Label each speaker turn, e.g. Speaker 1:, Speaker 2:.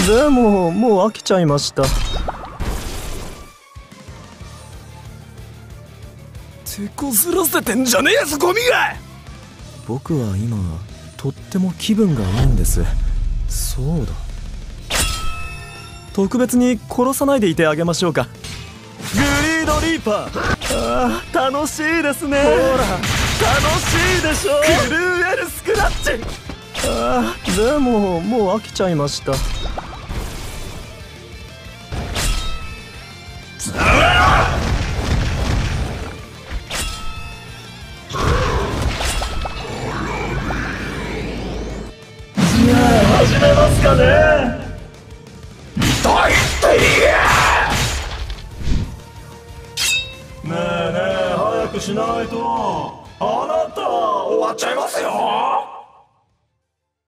Speaker 1: でももう飽きちゃいました。
Speaker 2: 手こずらせてんじゃねえぞゴミが。
Speaker 1: 僕は今とっても気分がいいんです。そうだ、特別に殺さないでいてあげましょうか。グリードリーパー。ああ、楽しいですね。ほら楽しいでしょ。クルーエルスクラッチ。ああ、でももう飽きちゃいました。じゃあ始めますかね。
Speaker 2: 痛いって言え。
Speaker 1: ねえねえ、早くしないとあなた終わっちゃいますよ。